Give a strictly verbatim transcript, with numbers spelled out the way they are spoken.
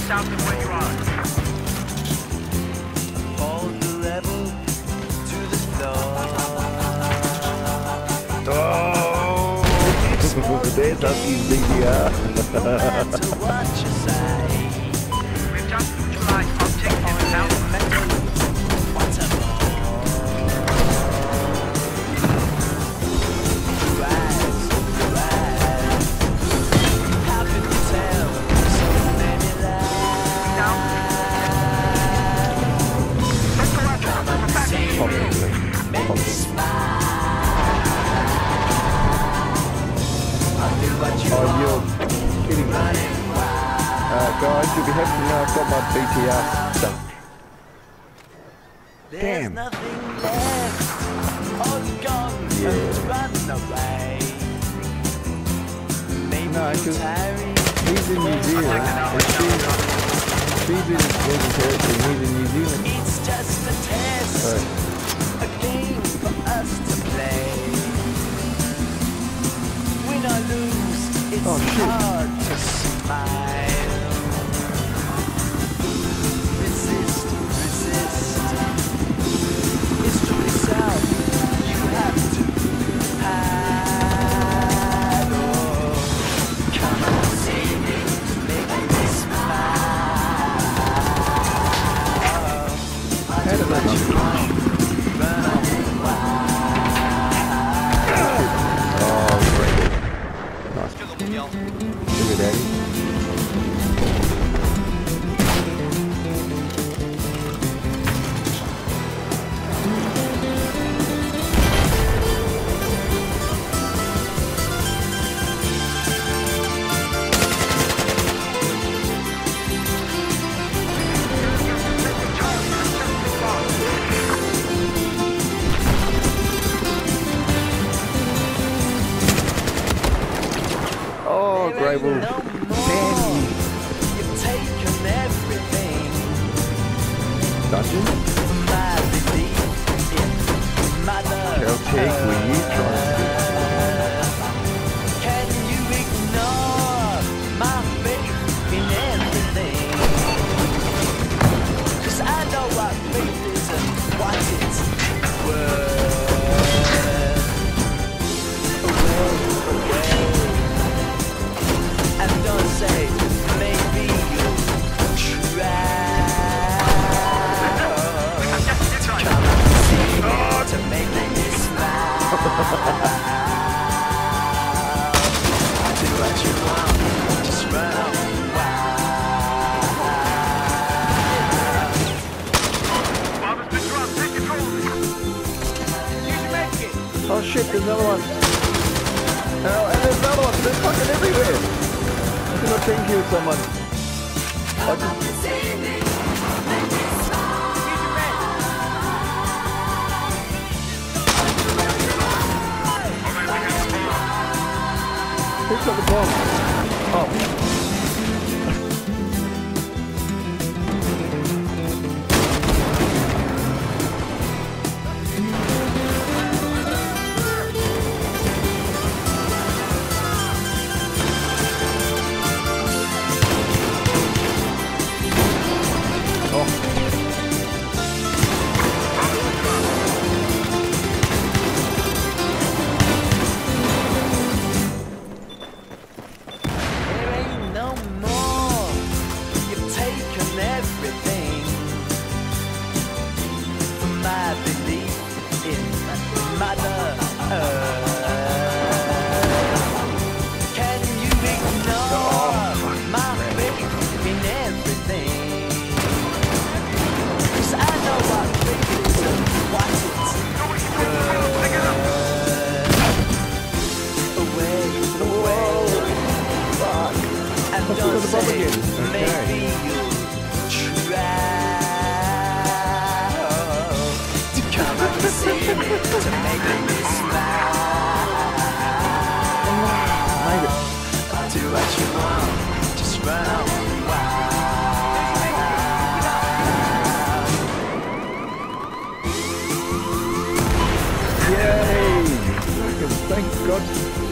south of where you are. Hold the level to the floor. Oh, there's that easy, yeah. No matter what you say. We've just neutralized objective south. What's up? Rise, rise. How can you tell so many lies? Down. Let's go after them. We're back. Possibly. Make me smile. I'll do what you Oh, want. you're kidding me. Running wild. Uh, guys, you'll be happy to know I've got my B T R stuck. There's Damn. nothing left. All gone Yeah. and run away. Maybe No, you're 'cause tiring. He's in New Zealand, and she's, she's in Northern Territory, and he's in New Zealand. It's just a test, So, a game for us to play. Win or lose, it's Oh, shit. hard to smile. Resist, resist. History south, you have to hide. Oh, come on, see me, make me smile. how did that not Oh, great. Nice. Sugar daddy. Oh, Grable. No more. You've taken everything. Dungeon? My belief in my love. Celtic, were you trying to Can you ignore my faith in everything? 'Cause I know what faith is and what it's worth. Away, away. And don't say maybe you try. Come and see me to make me smile. Do what you want, just run on wild. Father's been dropped. Take control of it. You can make it. Oh shit, there's another one. Oh, and there's another one. They're fucking everywhere. I think I can kill someone. I just... Who's got the bomb? Oh. There ain't no more. You've taken everything from my belief in Mother Earth. Can you ignore my faith in everything? 'Cause I know what faith is and what it's worth. Away, away. And Let's don't go to the pub say again. maybe Okay. you try to come and see me to make me smile. Made it. Do what you want, just run on wild. Yay! Fucking thank God.